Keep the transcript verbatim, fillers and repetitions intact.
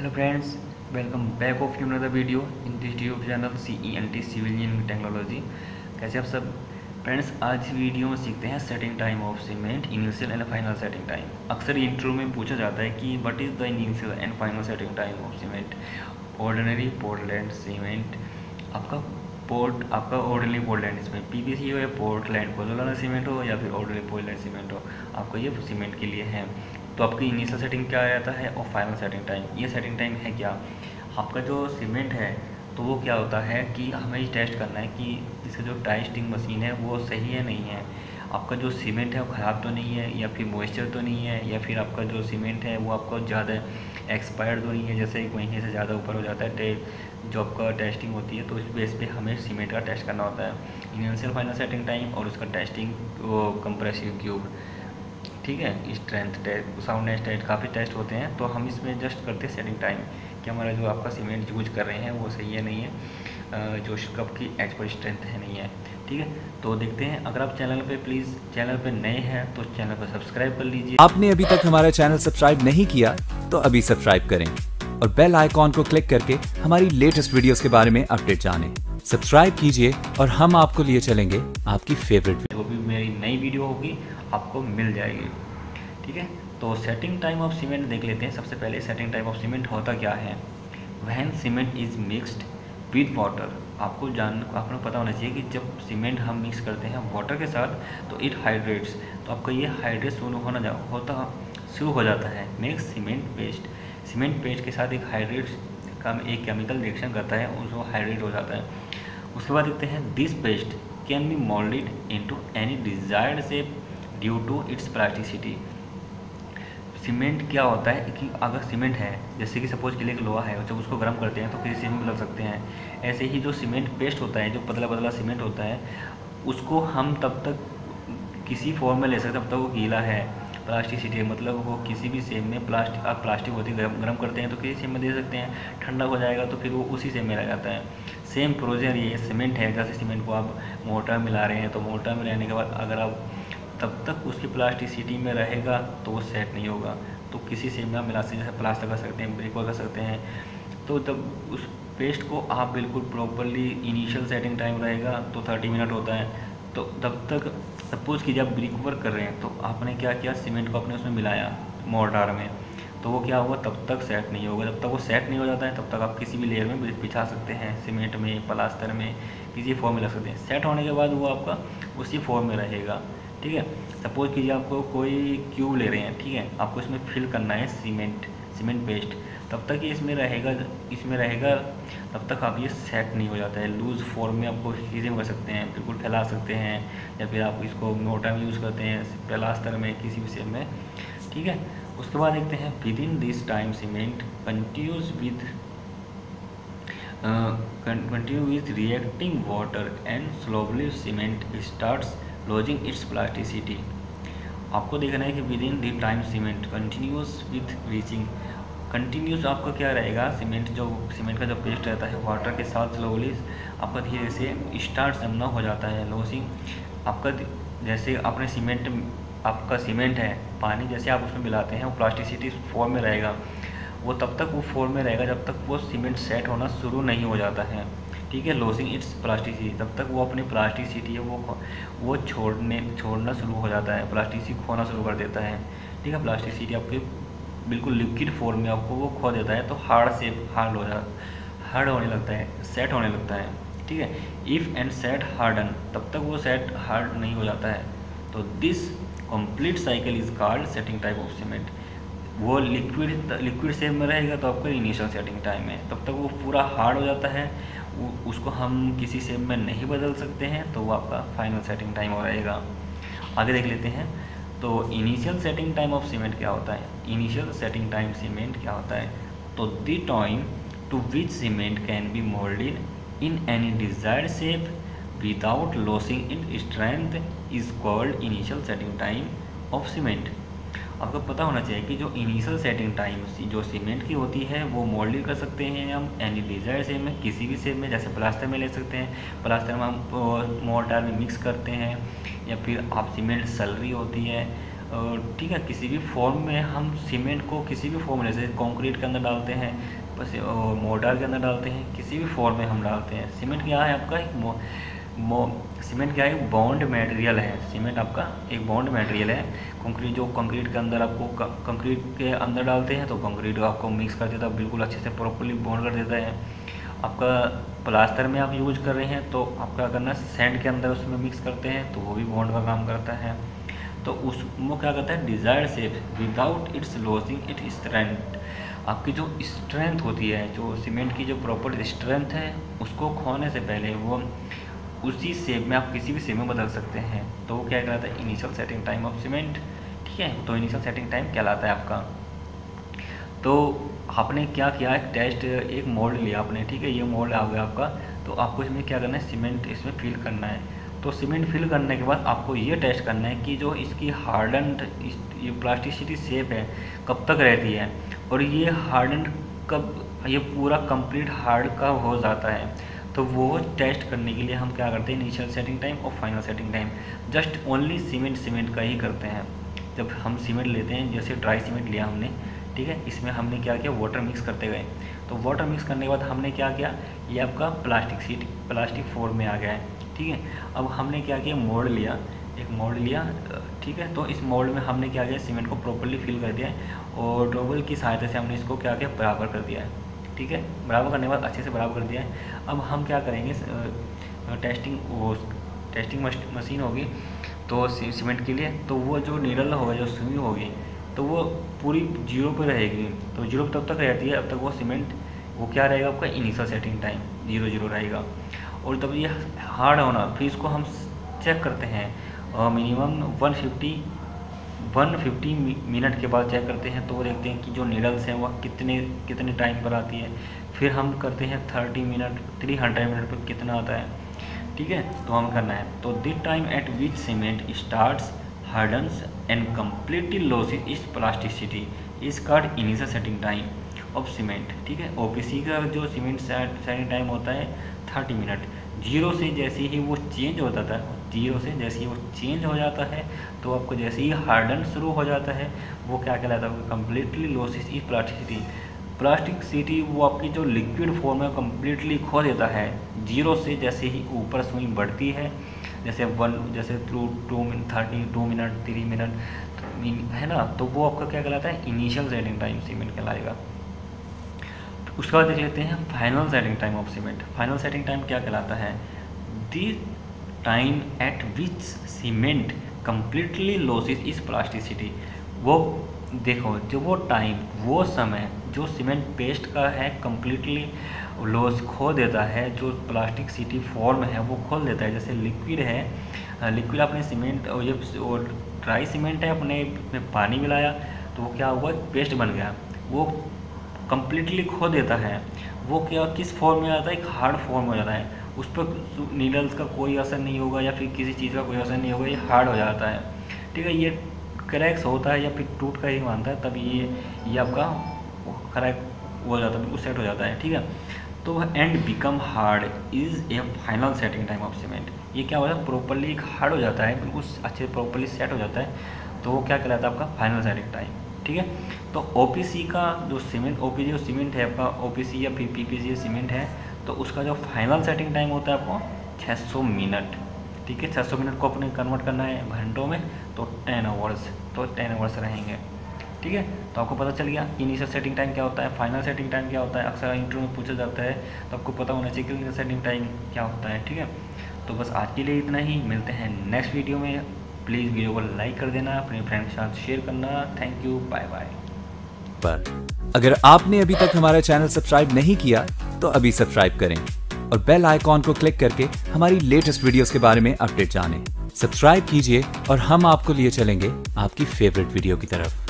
Hello friends, welcome back of to another video in this YouTube channel C E and T Civil Engineering Technology। कैसे आप सब friends, आज video में सीखते हैं setting time of cement, initial and final setting time. अक्सर intro में पूछा जाता है कि what is the initial and final setting time of cement. Ordinary portland cement, आपका पोर्ट आपका ऑर्डिनरी पोर्टलैंड इसमें पीवीसी हो या पोर्टलैंड पोजोलाना सीमेंट हो या फिर ऑर्डिनरी पोर्टलैंड सीमेंट हो, आपका ये सीमेंट के लिए है। तो आपकी इनिशियल सेटिंग क्या रहता है और फाइनल सेटिंग टाइम। ये सेटिंग टाइम है क्या, आपका जो सीमेंट है तो वो क्या होता है कि हमें ये टेस्ट करना है कि इसका जो टेस्टिंग मशीन है वो सही है नहीं है, आपका जो सीमेंट है वो ख़राब तो नहीं है, या फिर मॉइस्चर तो नहीं है, या फिर आपका जो सीमेंट है वो आपको ज़्यादा एक्सपायर्ड तो नहीं है, जैसे एक महीने से ज़्यादा ऊपर हो जाता है जो आपका टेस्टिंग होती है। तो इस बेस पे हमें सीमेंट का टेस्ट करना होता है, इनिशियल फाइनल सेटिंग टाइम और उसका टेस्टिंग वो कंप्रेसिव क्यूब, ठीक है। स्ट्रेंथ टेस्ट, साउंडनेस टेस्ट, काफ़ी टेस्ट होते हैं। तो हम इसमें जस्ट करते हैं सेटिंग टाइम कि हमारा जो आपका सीमेंट यूज कर रहे हैं वो सही है नहीं है, जो कप की एज पर स्ट्रेंथ है नहीं है, ठीक है। तो देखते हैं, अगर आप चैनल पे प्लीज़ चैनल पे नए हैं तो चैनल को सब्सक्राइब कर लीजिए। आपने अभी तक हमारा चैनल सब्सक्राइब नहीं किया तो अभी सब्सक्राइब करें और बेल आइकॉन को क्लिक करके हमारी लेटेस्ट वीडियोस के बारे में अपडेट जानें। सब्सक्राइब कीजिए और हम आपको लिए चलेंगे आपकी फेवरेट, जो भी मेरी नई वीडियो होगी आपको मिल जाएगी, ठीक है। तो सेटिंग टाइम ऑफ सीमेंट देख लेते हैं। सबसे पहले सेटिंग टाइम ऑफ सीमेंट होता क्या है। When cement is mixed with water, आपको जान आपको पता होना चाहिए कि जब सीमेंट हम मिक्स करते हैं वाटर के साथ तो इट हाइड्रेट्स, तो आपका ये हाइड्रेट शुरू होना जा होता शुरू हो जाता है। Makes cement paste, cement paste के साथ एक हाइड्रेट का एक केमिकल रिएक्शन करता है, उसको हाइड्रेट हो जाता है। उसके बाद देखते हैं this paste can be moulded into any desired shape due to its plasticity. Cement क्या होता है कि अगर सीमेंट है, जैसे कि सपोज के लिए एक लोहा है, जब उसको गर्म करते हैं तो किसी शेप में बदल सकते हैं। ऐसे ही जो सीमेंट पेस्ट होता है, जो पतला पतला सीमेंट होता है, उसको हम तब तक किसी फॉर्म में ले सकते हैं तब तक वो गीला है। प्लास्टिसिटी मतलब वो किसी भी शेप में, प्लास्टिक आप प्लास्टिक होती है गर्म गर्म करते हैं तो किसी शेप में दे सकते हैं, ठंडा हो जाएगा तो फिर वो उसी शेप में रह जाता है। सेम प्रोसीजर ये सीमेंट है, जैसे सीमेंट को आप मोटर मिला रहे हैं तो मोटर में रहने के बाद अगर आप तब तक उसकी प्लास्टिसिटी में रहेगा तो वो सेट नहीं होगा। तो किसी शेप में आप मिला सकते हैं, जैसे प्लास्टर कर सकते हैं, ब्रिक कर सकते हैं। तो जब उस पेस्ट को आप बिल्कुल प्रॉपरली, इनिशियल सेटिंग टाइम रहेगा तो थर्टी मिनट होता है, तो तब तक सपोज कि जब ब्रिक वर्क कर रहे हैं तो आपने क्या किया, सीमेंट को आपने उसमें मिलाया मोर्टार में, तो वो क्या होगा, तब तक सेट नहीं होगा। जब तक वो सेट नहीं हो जाता है तब तक आप किसी भी लेयर में बिछा सकते हैं, सीमेंट में, प्लास्टर में, किसी फॉर्म में लग सकते हैं। सेट होने के बाद वो आपका उसी फॉर्म में रहेगा, ठीक है। सपोज कीजिए आपको कोई क्यूब ले रहे हैं, ठीक है, आपको इसमें फिल करना है सीमेंट सीमेंट पेस्ट, तब तक ये इसमें रहेगा इसमें रहेगा तब तक आप ये सेट नहीं हो जाता है। लूज़ फॉर्म में आपको चीज़ें कर सकते हैं, बिल्कुल फैला सकते हैं, या फिर आप इसको मोटा में यूज़ करते हैं, प्लास्टर में, किसी भी शेप में, ठीक है। उसके बाद देखते हैं within this time cement continues with continue with reacting water and slowly cement starts losing its plasticity. आपको देखना है कि within the time cement continues with reaching, continues आपका क्या रहेगा, सीमेंट जो सीमेंट का जो पेस्ट रहता है वाटर के साथ स्लोली आपका धीरे से स्टार्ट जमना हो जाता है। लॉसिंग आपका जैसे आपने सीमेंट आपका सीमेंट है, पानी जैसे आप उसमें मिलाते हैं वो प्लास्टिसिटी फॉर्म में रहेगा, वो तब तक वो फॉर्म में रहेगा जब तक वो सीमेंट सेट होना शुरू नहीं हो जाता है, ठीक है। लॉसिंग इट्स प्लास्टिसिटी, तब तक वो अपनी प्लास्टिसिटी है वो वो छोड़ने छोड़ना शुरू हो जाता है, प्लास्टिसिटी खोना शुरू कर देता है, ठीक है। प्लास्टिसिटी आपके बिल्कुल लिक्विड फॉर्म में आपको वो खो देता है, तो हार्ड से हार्ड हो जा हार्ड होने लगता है, सेट होने लगता है, ठीक है। इफ़ एंड सेट हार्डन, तब तक वो सेट हार्ड नहीं हो जाता है। तो this complete cycle is called setting time of cement. वो लिक्विड लिक्विड शेप में रहेगा तो आपका इनिशियल सेटिंग टाइम है, तब तक वो पूरा हार्ड हो जाता है, उसको हम किसी शेप में नहीं बदल सकते हैं, तो वो आपका फाइनल सेटिंग टाइम हो रहेगा। आगे देख लेते हैं। तो initial setting time of cement क्या होता है। इनिशियल सेटिंग टाइम सीमेंट क्या होता है, तो the time to which cement can be moulded in any desired shape without losing its strength is called initial setting time of cement. आपको पता होना चाहिए कि जो इनिशियल सेटिंग टाइम जो सीमेंट की होती है वो मोल्डिंग कर सकते हैं हम एनी डिजायर शेप में, किसी भी शेप में, जैसे प्लास्टर में ले सकते हैं, प्लास्टर में हम मोर्टार में मिक्स करते हैं, या फिर आप सीमेंट सलरी होती है ठीक है, किसी भी फॉर्म में हम सीमेंट को किसी भी फॉर्म में, जैसे कंक्रीट के अंदर डालते हैं, बस मोर्टार के अंदर डालते हैं, किसी भी फॉर्म में हम डालते हैं। सीमेंट क्या है आपका एक मो, मो सीमेंट क्या है, बॉन्ड मटेरियल है। सीमेंट आपका एक बॉन्ड मटेरियल है। कंक्रीट जो कंक्रीट के अंदर आपको कंक्रीट के अंदर डालते हैं तो कंक्रीट आपको मिक्स कर देता है, बिल्कुल अच्छे से प्रॉपर्ली बॉन्ड कर देता है। आपका प्लास्टर में आप यूज कर रहे हैं तो आपका करना सैंड के अंदर उसमें मिक्स करते हैं तो वो भी बॉन्ड का काम करता है। तो उस वो क्या करता है, desired shape without its losing it strength. आपकी जो स्ट्रेंथ होती है, जो सीमेंट की जो प्रॉपर स्ट्रेंथ है, उसको खोने से पहले वो उसी शेप में आप किसी भी शेप में बदल सकते हैं। तो वो क्या कहलाता है, initial setting time of cement. ठीक है, तो इनिशियल सेटिंग टाइम कहलाता है आपका। तो आपने क्या किया, एक टेस्ट एक मोल्ड लिया आपने, ठीक है, ये मोल्ड आ गया आपका। तो आपको इसमें क्या करना है, सीमेंट इसमें फिल करना है। तो सीमेंट फिल करने के बाद आपको ये टेस्ट करना है कि जो इसकी हार्डन्ड ये प्लास्टिसिटी शेप है कब तक रहती है, और ये हार्डन्ड कब ये पूरा कंप्लीट हार्ड कब हो जाता है। तो वो टेस्ट करने के लिए हम क्या करते हैं, इनिशियल सेटिंग टाइम और final setting time just only cement cement का ही करते हैं। जब हम सीमेंट लेते हैं, जैसे ड्राई सीमेंट लिया हमने, ठीक है, इसमें हमने क्या किया, वाटर मिक्स करते गए। तो वाटर मिक्स करने के बाद हमने क्या किया, ये आपका प्लास्टिक सीट प्लास्टिक फॉर्म में आ गया है। ठीक है, अब हमने क्या किया, मोल्ड लिया, एक मोल्ड लिया, ठीक है। तो इस मोल्ड में हमने क्या किया, सीमेंट को प्रॉपर्ली फिल कर दिया है और ड्रोबल की सहायता से हमने इसको क्या किया, बराबर कर दिया है। ठीक है, बराबर करने के बाद अच्छे से बराबर कर दिया है। अब हम क्या करेंगे, टेस्टिंग वो टेस्टिंग मशीन होगी तो सीमेंट के लिए, तो वो जो नीडल होगा, जो सुई होगी, तो वो पूरी जीरो पे रहेगी। तो जीरो तब तक रहती है, अब तक वो सीमेंट वो क्या रहेगा, आपका initial setting time zero zero रहेगा। और तब ये हार्ड होना, फिर इसको हम चेक करते हैं minimum one fifty one fifty minute के बाद चेक करते हैं। तो वो देखते हैं कि जो नीडल्स हैं वह कितने कितने टाइम पर आती है। फिर हम करते हैं thirty minute three hundred minute पर कितना आता है। ठीक है, तो हम करना है, तो this time at which cement starts hardens and completely loses is plasticity is called initial setting time of cement. ठीक है, ओपीसी का जो सीमेंट सेटिंग टाइम होता है थर्टी मिनट। जीरो से जैसे ही वो चेंज होता था, जीरो से जैसे ही वो चेंज हो जाता है, तो आपको जैसे ही हार्डन शुरू हो जाता है, वो क्या कहलाता है, completely loses is plasticity. Plasticity वो आपकी जो लिक्विड फॉर्म है कम्प्लीटली खो देता है। जीरो से जैसे ही ऊपर स्विंग बढ़ती है, जैसे वन जैसे two two minute thirty two minute three minute है ना, तो वो आपका क्या कहलाता है, इनिशियल सेटिंग टाइम सीमेंट कहलाएगा। उसके बाद देख लेते हैं final setting time of cement. Final setting time क्या कहलाता है, the time at which cement completely loses is plasticity. वो देखो, जो वो टाइम वो समय जो सीमेंट पेस्ट का है कम्प्लीटली लॉस खो देता है, जो प्लास्टिक सिटी फॉर्म है वो खोल देता है। जैसे लिक्विड है, लिक्विड आपने सीमेंट और ये ड्राई सीमेंट है, अपने में पानी मिलाया तो वो क्या हुआ, पेस्ट बन गया, वो कम्प्लीटली खो देता है। वो क्या किस फॉर्म में आता है, एक हार्ड फॉर्म हो जाता है। उस पर नीडल्स का कोई असर नहीं होगा या फिर किसी चीज़ का कोई असर नहीं होगा, ये हार्ड हो जाता है। ठीक है, ये क्रैक्स होता है या फिर टूट का ही मानता है, तब ये ये आपका क्रैक हो जाता है, बिल्कुल सेट हो जाता है। ठीक है, तो and become hard is a final setting time of cement. ये क्या होता है, प्रॉपरली हार्ड हो जाता है, बिल्कुल अच्छे प्रॉपरली सेट हो जाता है, तो वो क्या कहलाता है, आपका फाइनल सेटिंग टाइम। ठीक है, तो ओपीसी का जो सीमेंट ओपीसी जो सीमेंट है आपका, ओपीसी या फिर पीपीसी सीमेंट है, तो उसका जो फाइनल सेटिंग टाइम होता है आपको छः सौ मिनट। ठीक है, छः सौ मिनट को अपने कन्वर्ट करना है घंटों में, तो टेन आवर्स तो टेन आवर्स रहेंगे। ठीक है, तो आपको पता चल गया इनिशियल सेटिंग टाइम क्या होता है, फाइनल सेटिंग टाइम क्या होता है। अक्सर इंटरव्यू में पूछा जाता है, तो आपको पता होना चाहिए कि इनिशियल सेटिंग टाइम क्या होता है। ठीक है, तो बस आज के लिए इतना ही, मिलते हैं नेक्स्ट वीडियो में। प्लीज़ वीडियो को लाइक कर देना, अपने फ्रेंड के साथ शेयर करना। Thank you, bye bye. पर अगर आपने अभी तक हमारा चैनल सब्सक्राइब नहीं किया तो अभी सब्सक्राइब करें और बेल आइकॉन को क्लिक करके हमारी लेटेस्ट वीडियोस के बारे में अपडेट जानें। सब्सक्राइब कीजिए और हम आपको लिए चलेंगे आपकी फेवरेट वीडियो की तरफ।